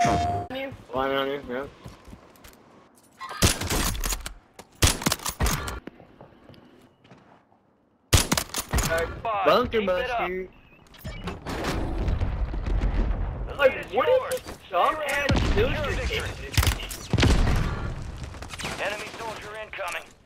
Climbing on you, yeah. Bunker buster. Like, what is this dumbass booster? Enemy soldier incoming.